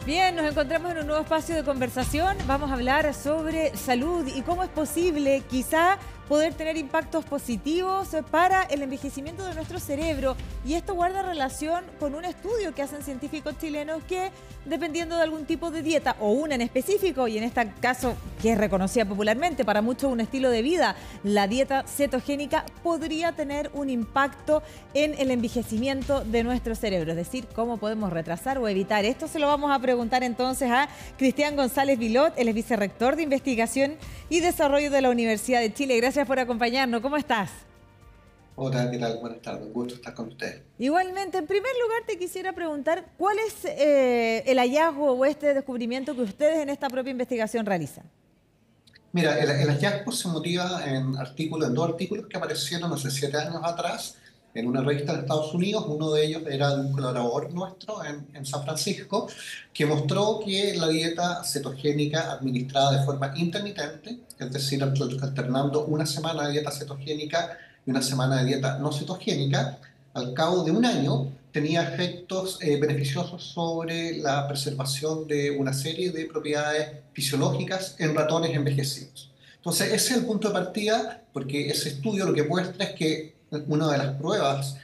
Bien, nos encontramos en un nuevo espacio de conversación. Vamos a hablar sobre salud y cómo es posible quizá poder tener impactos positivos para el envejecimiento de nuestro cerebro. Y esto guarda relación con un estudio que hacen científicos chilenos que, dependiendo de algún tipo de dieta, o una en específico, y en este caso que es reconocida popularmente para muchos un estilo de vida, la dieta cetogénica podría tener un impacto en el envejecimiento de nuestro cerebro. Es decir, cómo podemos retrasar o evitar. Esto se lo vamos a preguntar entonces a Cristian González Vilot, él es vicerrector de Investigación y Desarrollo de la Universidad de Chile. Gracias por acompañarnos. ¿Cómo estás? Hola, ¿qué tal? Buenas tardes. Un gusto estar con usted. Igualmente, en primer lugar te quisiera preguntar, ¿cuál es el hallazgo o este descubrimiento que ustedes en esta propia investigación realizan? Mira, el hallazgo se motiva en dos artículos que aparecieron hace 7 años atrás en una revista de Estados Unidos. Uno de ellos era de un colaborador nuestro en San Francisco, que mostró que la dieta cetogénica administrada de forma intermitente, es decir, alternando una semana de dieta cetogénica y una semana de dieta no cetogénica, al cabo de un año tenía efectos beneficiosos sobre la preservación de una serie de propiedades fisiológicas en ratones envejecidos. Entonces, ese es el punto de partida, porque ese estudio lo que muestra es que una de las pruebas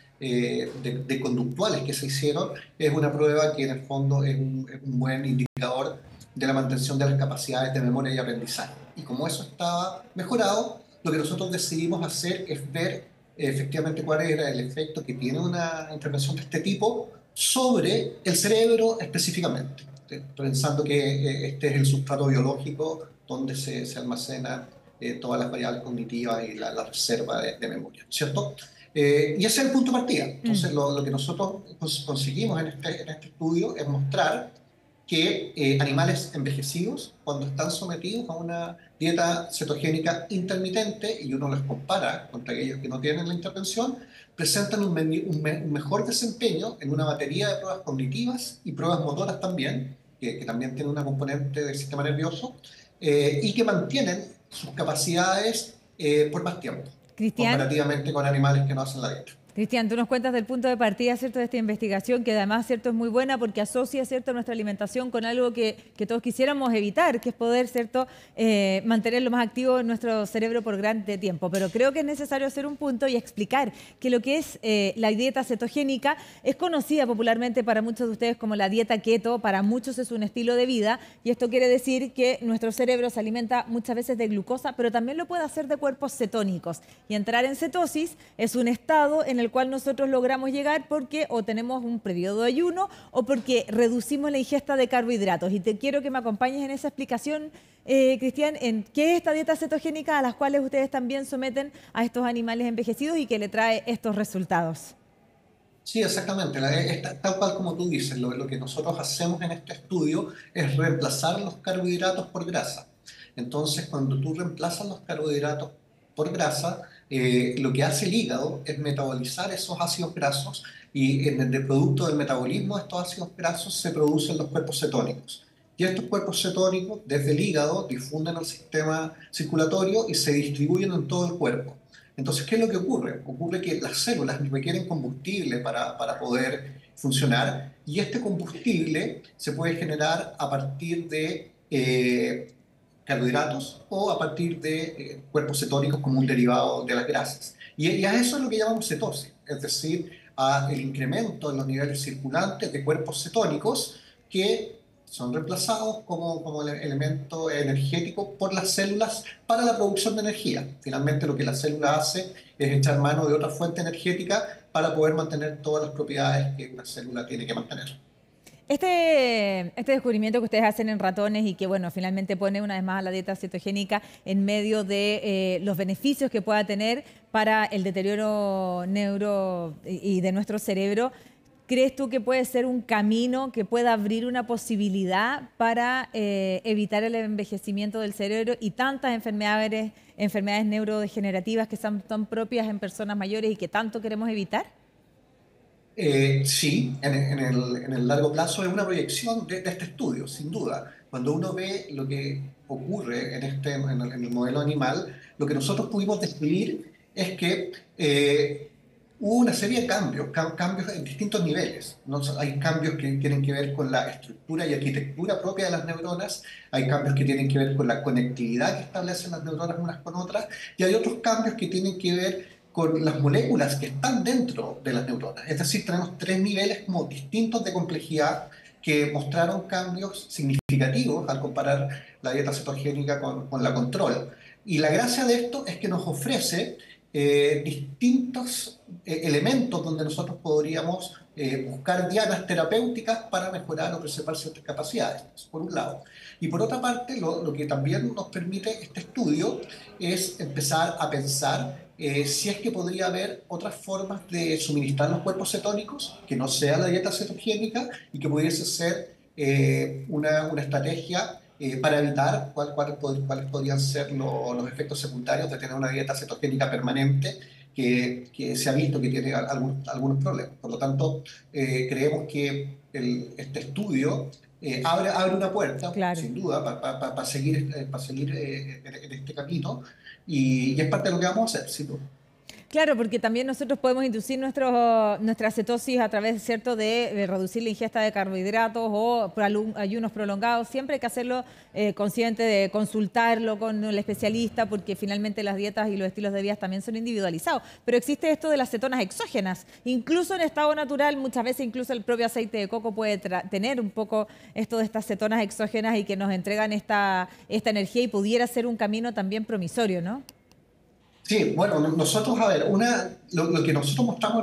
de conductuales que se hicieron es una prueba que en el fondo es un buen indicador de la mantención de las capacidades de memoria y aprendizaje. Y como eso estaba mejorado, lo que nosotros decidimos hacer es ver efectivamente cuál era el efecto que tiene una intervención de este tipo sobre el cerebro específicamente, pensando que este es el sustrato biológico donde se almacenan todas las variables cognitivas y la reserva de memoria, ¿cierto? Y ese es el punto de partida. Entonces, lo que nosotros conseguimos en este estudio es mostrar que animales envejecidos, cuando están sometidos a una dieta cetogénica intermitente y uno los compara contra aquellos que no tienen la intervención, presentan un mejor desempeño en una batería de pruebas cognitivas y pruebas motoras también, que también tienen una componente del sistema nervioso, y que mantienen sus capacidades por más tiempo, Cristian. comparativamente con animales que no hacen la dieta. Cristian, tú nos cuentas del punto de partida, ¿cierto?, de esta investigación, que además, ¿cierto?, es muy buena porque asocia, ¿cierto?, nuestra alimentación con algo que todos quisiéramos evitar, que es poder, ¿cierto?, mantenerlo más activo en nuestro cerebro por grande tiempo. Pero creo que es necesario hacer un punto y explicar que lo que es la dieta cetogénica es conocida popularmente para muchos de ustedes como la dieta keto, para muchos es un estilo de vida, y esto quiere decir que nuestro cerebro se alimenta muchas veces de glucosa, pero también lo puede hacer de cuerpos cetónicos. Y entrar en cetosis es un estado en el cual nosotros logramos llegar porque o tenemos un periodo de ayuno o porque reducimos la ingesta de carbohidratos. Y te quiero que me acompañes en esa explicación, Cristian, en qué es esta dieta cetogénica a las cuales ustedes también someten a estos animales envejecidos y que le trae estos resultados. Sí, exactamente. Tal cual como tú dices, lo que nosotros hacemos en este estudio es reemplazar los carbohidratos por grasa. Entonces, cuando tú reemplazas los carbohidratos por grasa, lo que hace el hígado es metabolizar esos ácidos grasos y en el producto del metabolismo de estos ácidos grasos se producen los cuerpos cetónicos. Y estos cuerpos cetónicos, desde el hígado, difunden al sistema circulatorio y se distribuyen en todo el cuerpo. Entonces, ¿qué es lo que ocurre? Ocurre que las células requieren combustible para poder funcionar y este combustible se puede generar a partir de carbohidratos o a partir de cuerpos cetónicos como un derivado de las grasas. Y a eso es lo que llamamos cetosis, es decir, a el incremento en los niveles circulantes de cuerpos cetónicos que son reemplazados como elemento energético por las células para la producción de energía. Finalmente lo que la célula hace es echar mano de otra fuente energética para poder mantener todas las propiedades que una célula tiene que mantener. Este descubrimiento que ustedes hacen en ratones y que, bueno, finalmente pone una vez más a la dieta cetogénica en medio de los beneficios que pueda tener para el deterioro neuro y de nuestro cerebro, ¿crees tú que puede ser un camino que pueda abrir una posibilidad para evitar el envejecimiento del cerebro y tantas enfermedades neurodegenerativas que son tan propias en personas mayores y que tanto queremos evitar? Sí, en el largo plazo es una proyección de este estudio, sin duda. Cuando uno ve lo que ocurre en el modelo animal, lo que nosotros pudimos describir es que Hubo una serie de cambios, cambios en distintos niveles, ¿no? Hay cambios que tienen que ver con la estructura y arquitectura propia de las neuronas, hay cambios que tienen que ver con la conectividad que establecen las neuronas unas con otras, y hay otros cambios que tienen que ver con las moléculas que están dentro de las neuronas. Es decir, tenemos tres niveles como distintos de complejidad que mostraron cambios significativos al comparar la dieta cetogénica con la control. Y la gracia de esto es que nos ofrece distintos elementos donde nosotros podríamos buscar dianas terapéuticas para mejorar o preservar ciertas capacidades, por un lado. Y por otra parte, lo que también nos permite este estudio es empezar a pensar si es que podría haber otras formas de suministrar los cuerpos cetónicos que no sea la dieta cetogénica y que pudiese ser una estrategia para evitar cuáles podrían ser los efectos secundarios de tener una dieta cetogénica permanente que se ha visto que tiene algunos problemas. Por lo tanto, creemos que este estudio abre una puerta, Claro. sin duda, para seguir, en este camino y es parte de lo que vamos a hacer, sin duda. Claro, porque también nosotros podemos inducir nuestra cetosis a través, ¿cierto?, de reducir la ingesta de carbohidratos o por ayunos prolongados. Siempre hay que hacerlo consciente de consultarlo con el especialista, porque finalmente las dietas y los estilos de vida también son individualizados. Pero existe esto de las cetonas exógenas. Incluso en estado natural, muchas veces incluso el propio aceite de coco puede tener un poco esto de estas cetonas exógenas y que nos entregan esta energía y pudiera ser un camino también promisorio, ¿no? Sí, bueno, nosotros, a ver, lo que nosotros mostramos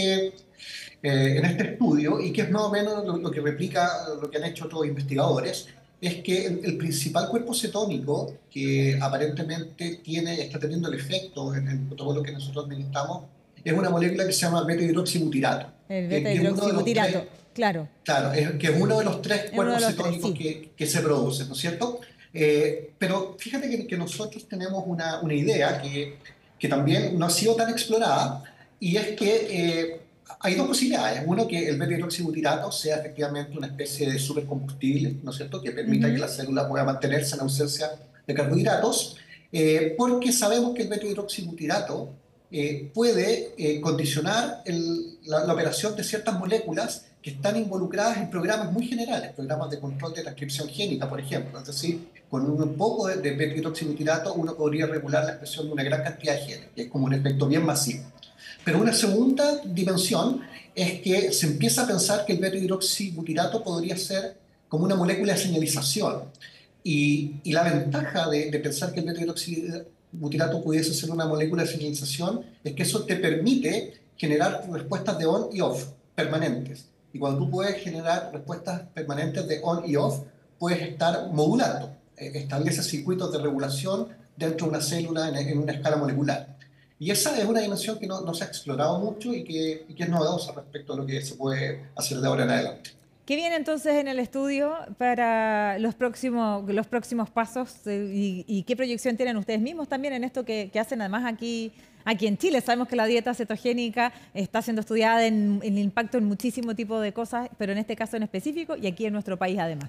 en este estudio, y que es más o menos lo que replica lo que han hecho otros investigadores, es que el principal cuerpo cetónico que aparentemente está teniendo el efecto en el protocolo que nosotros administramos es una molécula que se llama beta-hidroxibutirato, El que es uno de los tres, beta-hidroxibutirato, claro. claro, que es uno de los tres Es uno de cuerpos los tres, cetónicos sí. que se producen, ¿no es cierto? Pero fíjate que nosotros tenemos una idea que también no ha sido tan explorada, y es que hay dos posibilidades. Uno, que el beta-hidroxibutirato sea efectivamente una especie de supercombustible, ¿no es cierto?, que permita que la Ujú. célula pueda mantenerse en ausencia de carbohidratos, porque sabemos que el beta-hidroxibutirato puede condicionar la operación de ciertas moléculas que están involucradas en programas muy generales, programas de control de transcripción génica, por ejemplo. Es decir, con un poco de beta-hidroxibutirato uno podría regular la expresión de una gran cantidad de genes, que es como un efecto bien masivo. Pero una segunda dimensión es que se empieza a pensar que el beta-hidroxibutirato podría ser como una molécula de señalización. Y la ventaja de pensar que el beta-hidroxibutirato pudiese ser una molécula de señalización es que eso te permite generar respuestas de on y off permanentes. Y cuando tú puedes generar respuestas permanentes de on y off, puedes estar modulando. Establece circuitos de regulación dentro de una célula en una escala molecular. Y esa es una dimensión que no se ha explorado mucho y que es novedosa respecto a lo que se puede hacer de ahora en adelante. ¿Qué viene entonces en el estudio para los próximos pasos y qué proyección tienen ustedes mismos también en esto que hacen además aquí en Chile? Sabemos que la dieta cetogénica está siendo estudiada en el impacto en muchísimo tipo de cosas, pero en este caso en específico y aquí en nuestro país además.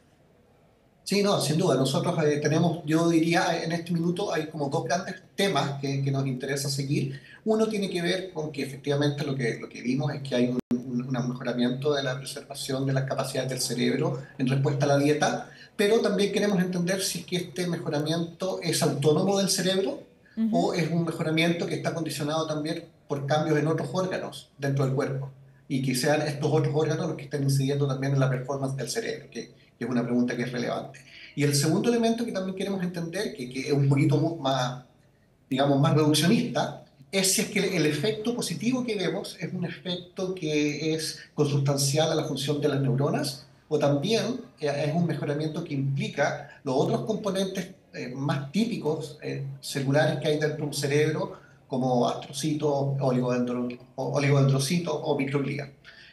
Sí, no, sin duda. Nosotros tenemos, yo diría, en este minuto hay como dos grandes temas que nos interesa seguir. Uno tiene que ver con que efectivamente lo que vimos es que hay un mejoramiento de la preservación de las capacidades del cerebro en respuesta a la dieta, pero también queremos entender si es que este mejoramiento es autónomo del cerebro o Ujú. es un mejoramiento que está condicionado también por cambios en otros órganos dentro del cuerpo y que sean estos otros órganos los que estén incidiendo también en la performance del cerebro, que es una pregunta que es relevante. Y el segundo elemento que también queremos entender, que es un poquito más, digamos, más reduccionista, es si es que el efecto positivo que vemos es un efecto que es consustancial a la función de las neuronas, o también es un mejoramiento que implica los otros componentes más típicos celulares que hay dentro de un cerebro, como astrocitos, oligodendrocitos o microglía.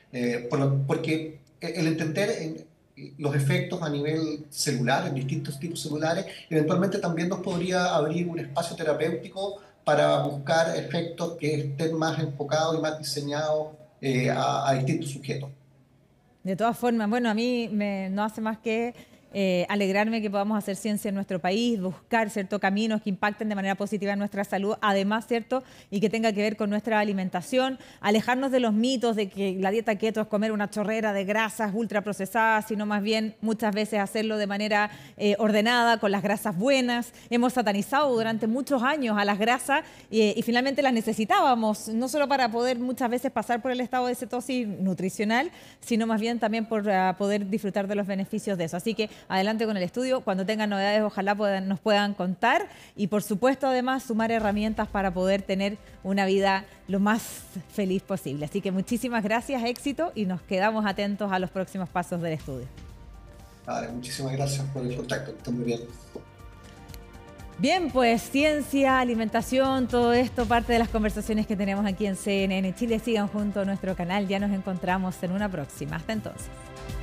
Porque el entender los efectos a nivel celular, en distintos tipos celulares, eventualmente también nos podría abrir un espacio terapéutico para buscar efectos que estén más enfocados y más diseñados a distintos sujetos. De todas formas, bueno, a mí no hace más que alegrarme que podamos hacer ciencia en nuestro país, buscar, ¿cierto?, caminos que impacten de manera positiva en nuestra salud, además, ¿cierto?, y que tenga que ver con nuestra alimentación, alejarnos de los mitos de que la dieta keto es comer una chorrera de grasas ultraprocesadas, sino más bien muchas veces hacerlo de manera ordenada, con las grasas buenas. Hemos satanizado durante muchos años a las grasas y finalmente las necesitábamos, no solo para poder muchas veces pasar por el estado de cetosis nutricional, sino más bien también por poder disfrutar de los beneficios de eso. Así que adelante con el estudio. Cuando tengan novedades, ojalá nos puedan contar. Y por supuesto, además, sumar herramientas para poder tener una vida lo más feliz posible. Así que muchísimas gracias, éxito, y nos quedamos atentos a los próximos pasos del estudio. Vale, muchísimas gracias por el contacto. Está muy bien. Bien, pues ciencia, alimentación, todo esto, parte de las conversaciones que tenemos aquí en CNN Chile. Sigan junto a nuestro canal. Ya nos encontramos en una próxima. Hasta entonces.